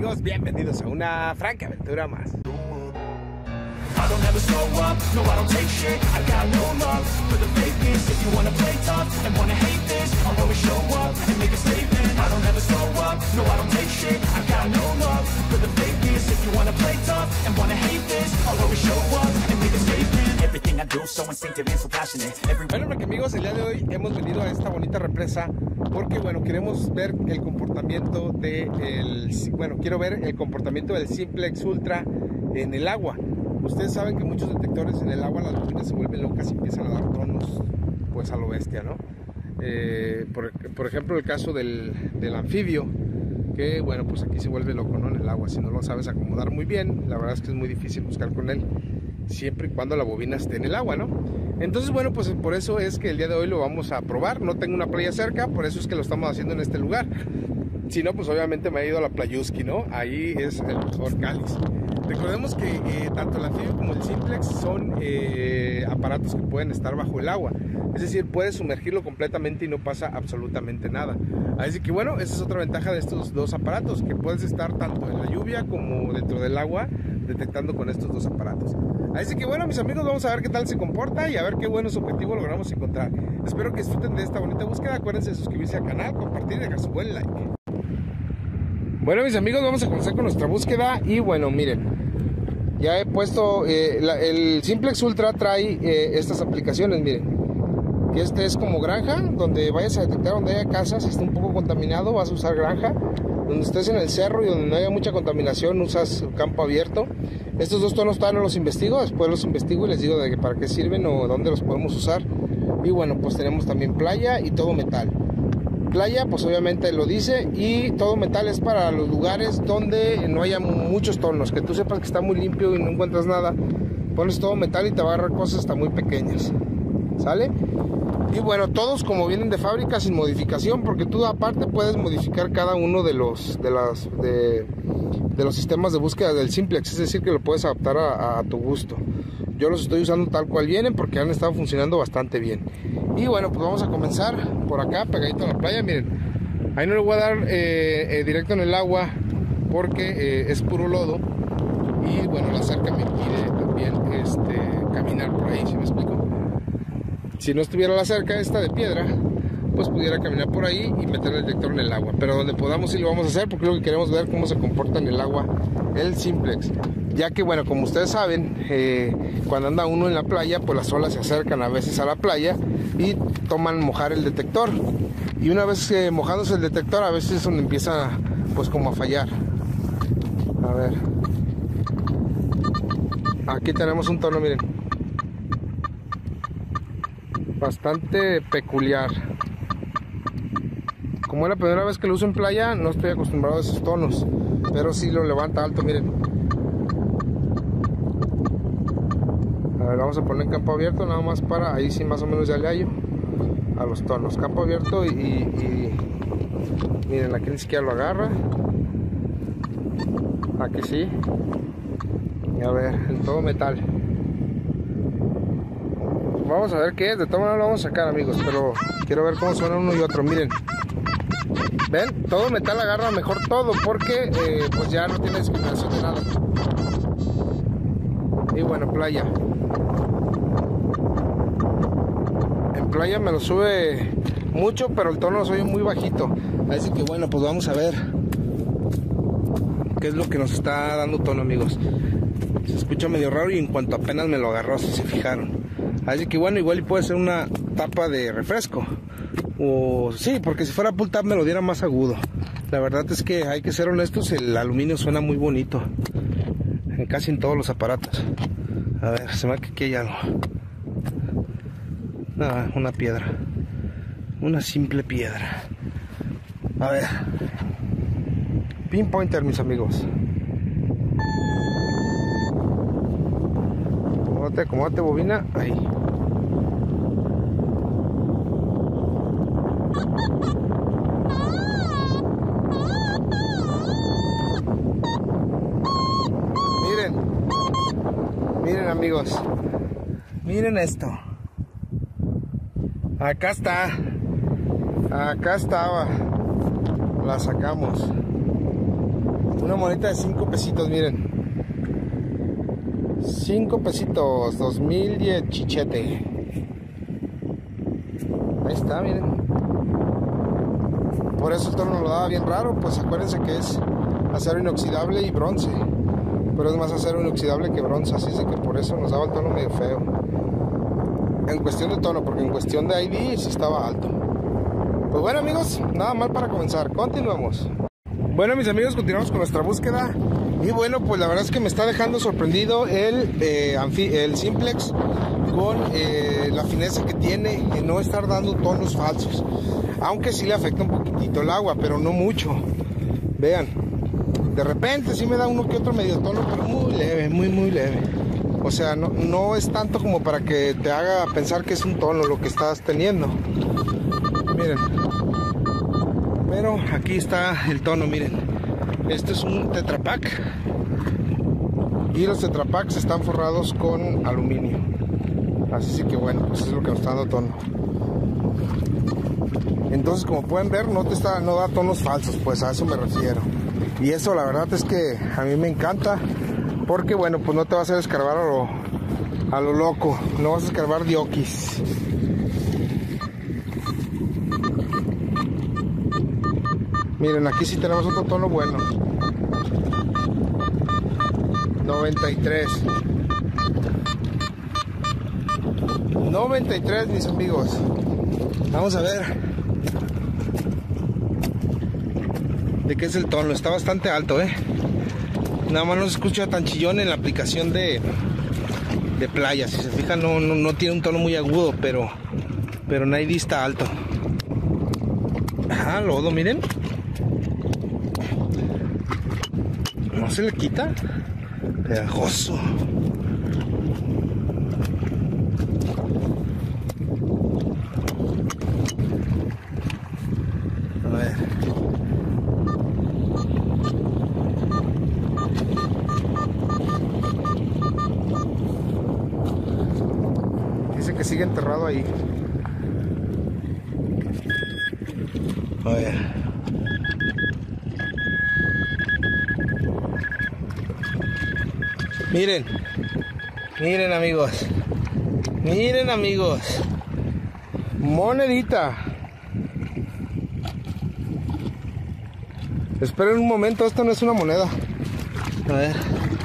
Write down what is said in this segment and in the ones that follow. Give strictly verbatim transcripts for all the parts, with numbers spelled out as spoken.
amigos? Bienvenidos a una franca aventura más. I don't ever slow up, no I don't take shit, I got no love for the fakeness. If you wanna play tough and wanna hate this, I'll always show up and make a statement. I don't ever slow up, no I don't take shit, I got no love for the fakeness. If you wanna play tough and wanna hate this, I'll always show up and make a statement. Everything I do so instinctive and so passionate. Every... Bueno, porque amigos, el día de hoy hemos venido a esta bonita represa porque, bueno, queremos ver el comportamiento de el, bueno, quiero ver el comportamiento del Simplex Ultra en el agua. Ustedes saben que muchos detectores en el agua, las bobinas se vuelven locas y empiezan a dar tonos pues a lo bestia, ¿no? Eh, por, por ejemplo, el caso del, del anfibio, que bueno, pues aquí se vuelve loco, ¿no? En el agua, si no lo sabes acomodar muy bien, la verdad es que es muy difícil buscar con él, siempre y cuando la bobina esté en el agua, ¿no? Entonces, bueno, pues por eso es que el día de hoy lo vamos a probar. No tengo una playa cerca, por eso es que lo estamos haciendo en este lugar. Si no, pues obviamente me he ido a la Playuski, ¿no? Ahí es el mejor cáliz. Recordemos que eh, tanto el anfibio como el Simplex son eh, aparatos que pueden estar bajo el agua. Es decir, puedes sumergirlo completamente y no pasa absolutamente nada. Así que bueno, esa es otra ventaja de estos dos aparatos, que puedes estar tanto en la lluvia como dentro del agua detectando con estos dos aparatos. Así que bueno, mis amigos, vamos a ver qué tal se comporta y a ver qué buenos objetivos logramos encontrar. Espero que disfruten de esta bonita búsqueda. Acuérdense de suscribirse al canal, compartir y dejar su buen like. Bueno, mis amigos, vamos a comenzar con nuestra búsqueda. Y bueno, miren, ya he puesto eh, la, el Simplex Ultra trae eh, estas aplicaciones. Miren, que este es como granja, donde vayas a detectar donde haya casas, si está un poco contaminado vas a usar granja. Donde estés en el cerro y donde no haya mucha contaminación usas campo abierto. Estos dos tonos todavía no los investigo, después los investigo y les digo de que para qué sirven o dónde los podemos usar. Y bueno, pues tenemos también playa y todo metal. Playa, pues obviamente lo dice, y todo metal es para los lugares donde no haya muchos tonos, que tú sepas que está muy limpio y no encuentras nada. Pones todo metal y te va a agarrar cosas hasta muy pequeñas, ¿sale? Y bueno, todos como vienen de fábrica sin modificación, porque tú aparte puedes modificar cada uno de los de las de, de los sistemas de búsqueda del Simplex, es decir que lo puedes adaptar a, a tu gusto. Yo los estoy usando tal cual vienen porque han estado funcionando bastante bien. Y bueno, pues vamos a comenzar por acá, pegadito a la playa. Miren, ahí no le voy a dar eh, eh, directo en el agua porque eh, es puro lodo. Y bueno, la cerca me impide también este, caminar por ahí, ¿sí me explico? Si no estuviera la cerca esta de piedra, pues pudiera caminar por ahí y meter el detector en el agua. Pero donde podamos sí lo vamos a hacer porque lo que queremos ver cómo se comporta en el agua el Simplex. Ya que bueno, como ustedes saben, eh, cuando anda uno en la playa, pues las olas se acercan a veces a la playa y toman mojar el detector. Y una vez eh, mojándose el detector, a veces es donde empieza pues como a fallar. A ver. Aquí tenemos un tono, miren. Bastante peculiar. Como es la primera vez que lo uso en playa, no estoy acostumbrado a esos tonos, pero sí lo levanta alto, miren. A ver, vamos a poner en campo abierto, nada más para, ahí sí más o menos ya le hallo a los tonos. Campo abierto y, y, y miren, aquí ni siquiera lo agarra. Aquí sí. Y a ver, en todo metal. Vamos a ver qué es, de todas maneras lo vamos a sacar, amigos, pero quiero ver cómo suena uno y otro. Miren, ven, todo metal agarra mejor todo porque eh, pues ya no tiene discriminación de nada. Y bueno, playa. En playa me lo sube mucho, pero el tono lo sube muy bajito. Así que bueno, pues vamos a ver qué es lo que nos está dando tono, amigos. Se escucha medio raro y en cuanto apenas me lo agarró, si se fijaron. Así que bueno, igual y puede ser una tapa de refresco. O sí, porque si fuera pull tab me lo diera más agudo. La verdad es que hay que ser honestos, el aluminio suena muy bonito en casi en todos los aparatos. A ver, se me va que aquí hay algo. Ah, una piedra. Una simple piedra. A ver. Pinpointer, mis amigos. Acomódate, acomódate, bobina. Ahí. Miren. Miren, amigos. Miren esto. Acá está. Acá estaba. La sacamos. Una monedita de cinco pesitos, miren. cinco pesitos, dos mil diez chichete. Ahí está, miren. Por eso el tono lo daba bien raro, pues acuérdense que es acero inoxidable y bronce. Pero es más acero inoxidable que bronce, así es de que por eso nos daba el tono medio feo. En cuestión de tono, porque en cuestión de I D sí estaba alto. Pues bueno, amigos, nada mal para comenzar, continuamos. Bueno, mis amigos, continuamos con nuestra búsqueda. Y bueno, pues la verdad es que me está dejando sorprendido el, eh, el Simplex con eh, la fineza que tiene en no estar dando tonos falsos. Aunque sí le afecta un poquitito el agua, pero no mucho. Vean, de repente sí me da uno que otro medio tono, pero muy leve, muy muy leve. O sea, no, no es tanto como para que te haga pensar que es un tono lo que estás teniendo. Miren. Pero aquí está el tono, miren. Este es un Tetra Pak. Y los Tetra Paks están forrados con aluminio. Así que bueno, pues es lo que nos está dando tono. Entonces, como pueden ver, no, te está, no da tonos falsos, pues a eso me refiero. Y eso la verdad es que a mí me encanta. Porque bueno, pues no te va a hacer escarbar a lo, a lo loco. No vas a escarbar diokis. Miren, aquí sí tenemos otro tono bueno. noventa y tres. noventa y tres, mis amigos. Vamos a ver de qué es el tono. Está bastante alto, eh. Nada más no se escucha tan chillón en la aplicación de, de playa. Si se fijan, no, no, no tiene un tono muy agudo, pero pero en I D está alto. Ajá, lodo, miren. No se le quita. Pegajoso. A ver. Dice que sigue enterrado ahí. A ver. Miren, miren amigos, miren amigos, monedita. Esperen un momento, esto no es una moneda. A ver.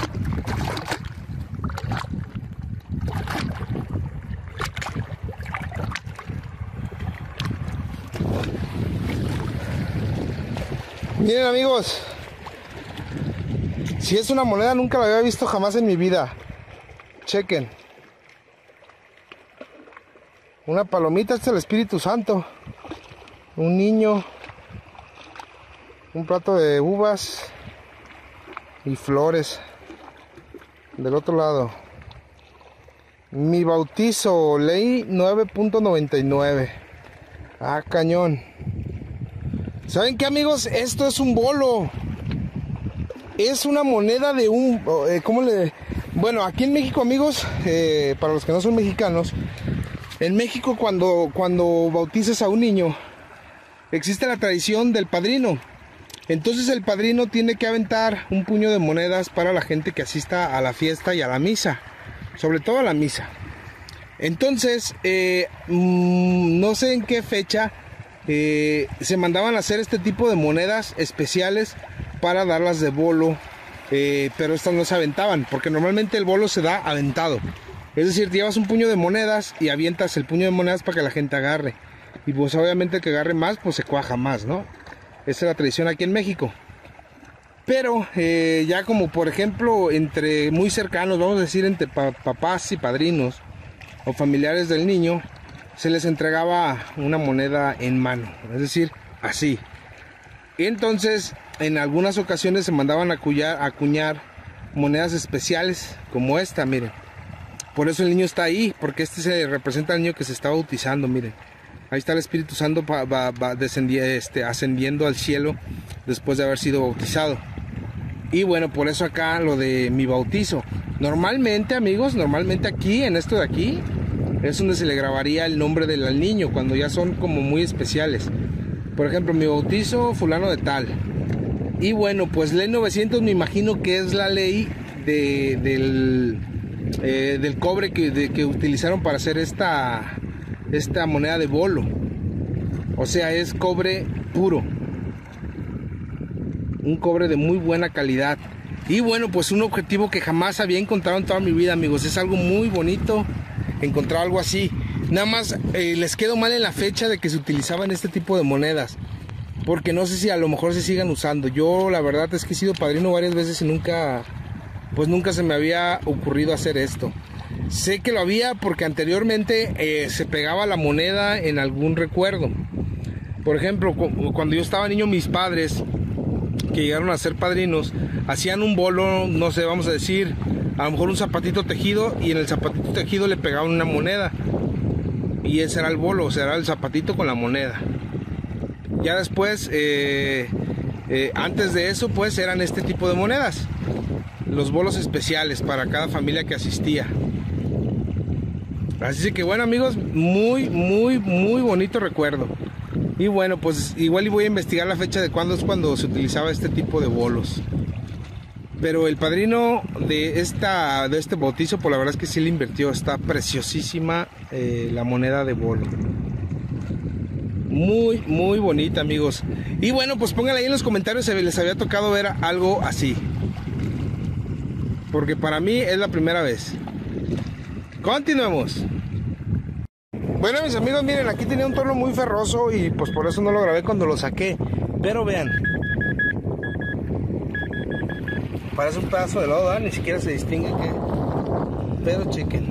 Miren amigos. Si es una moneda, nunca la había visto jamás en mi vida. Chequen. Una palomita, este es el Espíritu Santo. Un niño. Un plato de uvas. Y flores. Del otro lado. Mi bautizo, ley nueve punto noventa y nueve. Ah, cañón. ¿Saben qué, amigos? Esto es un bolo. Es una moneda de un... Eh, ¿Cómo le...? Bueno, aquí en México, amigos, eh, para los que no son mexicanos, en México cuando, cuando bautizas a un niño, existe la tradición del padrino. Entonces el padrino tiene que aventar un puño de monedas para la gente que asista a la fiesta y a la misa. Sobre todo a la misa. Entonces, eh, mmm, no sé en qué fecha eh, se mandaban a hacer este tipo de monedas especiales para darlas de bolo, eh, pero estas no se aventaban, porque normalmente el bolo se da aventado. Es decir, llevas un puño de monedas y avientas el puño de monedas para que la gente agarre. Y pues obviamente el que agarre más, pues se cuaja más, ¿no? Esa es la tradición aquí en México. Pero eh, ya como por ejemplo entre muy cercanos, vamos a decir entre pa papás y padrinos o familiares del niño, se les entregaba una moneda en mano, es decir, así. Y entonces en algunas ocasiones se mandaban a acuñar, a acuñar monedas especiales como esta, miren. Por eso el niño está ahí, porque este se representa al niño que se está bautizando, miren. Ahí está el Espíritu Santo va, va, va este, ascendiendo al cielo después de haber sido bautizado. Y bueno, por eso acá lo de mi bautizo. Normalmente, amigos, normalmente aquí, en esto de aquí, es donde se le grabaría el nombre del al niño, cuando ya son como muy especiales. Por ejemplo, mi bautizo fulano de tal. Y bueno, pues ley novecientos me imagino que es la ley de, del, eh, del cobre que, de, que utilizaron para hacer esta, esta moneda de bolo. O sea, es cobre puro. Un cobre de muy buena calidad. Y bueno, pues un objetivo que jamás había encontrado en toda mi vida, amigos. Es algo muy bonito encontrar algo así. Nada más eh, les quedó mal en la fecha de que se utilizaban este tipo de monedas. Porque no sé si a lo mejor se sigan usando. Yo la verdad es que he sido padrino varias veces y nunca, pues nunca se me había ocurrido hacer esto. Sé que lo había porque anteriormente eh, se pegaba la moneda en algún recuerdo. Por ejemplo, cuando yo estaba niño, mis padres, que llegaron a ser padrinos, hacían un bolo, no sé, vamos a decir, a lo mejor un zapatito tejido, y en el zapatito tejido le pegaban una moneda. Y ese era el bolo, o sea, era el zapatito con la moneda. Ya después, eh, eh, antes de eso, pues eran este tipo de monedas. Los bolos especiales para cada familia que asistía. Así que bueno, amigos, muy, muy, muy bonito recuerdo. Y bueno, pues igual y voy a investigar la fecha de cuándo es cuando se utilizaba este tipo de bolos. Pero el padrino de, esta, de este bautizo, pues la verdad es que sí le invirtió. Está preciosísima eh, la moneda de bolo. Muy, muy bonita, amigos. Y bueno, pues pónganle ahí en los comentarios si les había tocado ver algo así. Porque para mí es la primera vez. Continuemos. Bueno, mis amigos, miren, aquí tenía un tono muy ferroso y pues por eso no lo grabé cuando lo saqué. Pero vean, parece un pedazo de lodo, ¿eh? Ni siquiera se distingue qué. Pero chequen.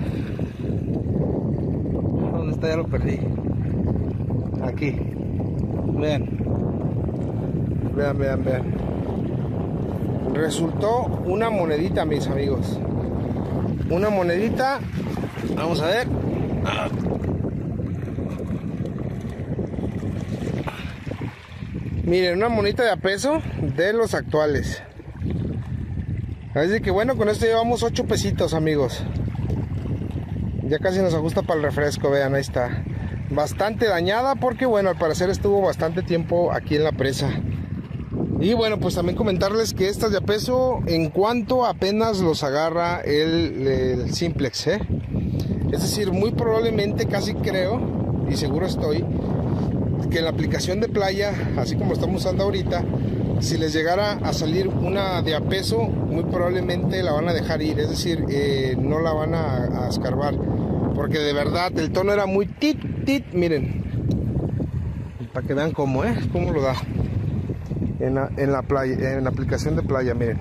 ¿Dónde está? Ya lo perdí. Aquí. Vean. Vean, vean, vean. Resultó una monedita, mis amigos. Una monedita. Vamos a ver. Ah. Miren, una monedita de a peso de los actuales. Así que bueno, con esto llevamos ocho pesitos, amigos. Ya casi nos ajusta para el refresco, vean, ahí está. Bastante dañada porque bueno, al parecer estuvo bastante tiempo aquí en la presa. Y bueno, pues también comentarles que estas de a peso, en cuanto apenas los agarra el, el Simplex, ¿eh? Es decir, muy probablemente, casi creo, y seguro estoy, que en la aplicación de playa, así como estamos usando ahorita, si les llegara a salir una de a peso, muy probablemente la van a dejar ir, es decir, eh, no la van a, a escarbar, porque de verdad el tono era muy tit, tit, miren, para que vean cómo, ¿eh? Cómo lo da en la, en la playa, en la aplicación de playa, miren.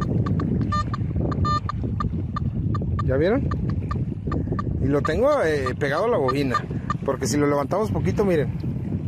¿Ya vieron? Y lo tengo eh, pegado a la bobina, porque si lo levantamos poquito, miren,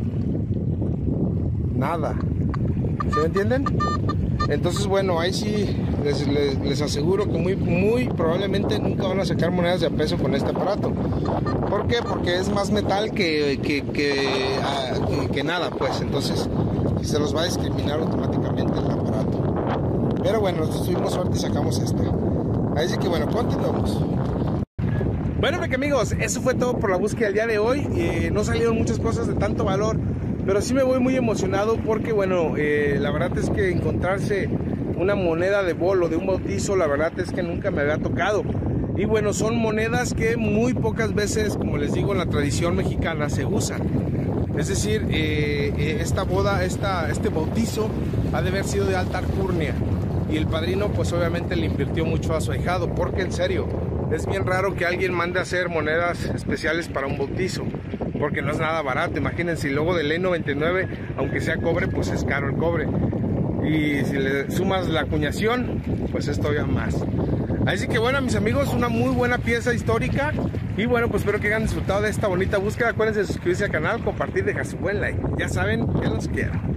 nada. ¿Se me entienden? Entonces bueno, ahí sí les, les, les aseguro que muy, muy probablemente nunca van a sacar monedas de a peso con este aparato. ¿Por qué? Porque es más metal que, que, que, uh, que, que nada, pues. Entonces se los va a discriminar automáticamente el aparato. Pero bueno, nosotros tuvimos suerte y sacamos esta. Así que bueno, continuamos. Bueno, amigos, eso fue todo por la búsqueda del día de hoy. Eh, no salieron muchas cosas de tanto valor, pero sí me voy muy emocionado porque, bueno, eh, la verdad es que encontrarse una moneda de bolo, de un bautizo, la verdad es que nunca me había tocado. Y bueno, son monedas que muy pocas veces, como les digo, en la tradición mexicana se usan. Es decir, eh, esta boda, esta, este bautizo ha de haber sido de alta alcurnia. Y el padrino, pues obviamente le invirtió mucho a su ahijado, porque en serio, es bien raro que alguien mande a hacer monedas especiales para un bautizo, porque no es nada barato. Imagínense, y luego de ley noventa y nueve, aunque sea cobre, pues es caro el cobre. Y si le sumas la acuñación, pues es todavía más. Así que bueno, mis amigos, una muy buena pieza histórica. Y bueno, pues espero que hayan disfrutado de esta bonita búsqueda. Acuérdense de suscribirse al canal, compartir, dejar su buen like. Ya saben que los quiero.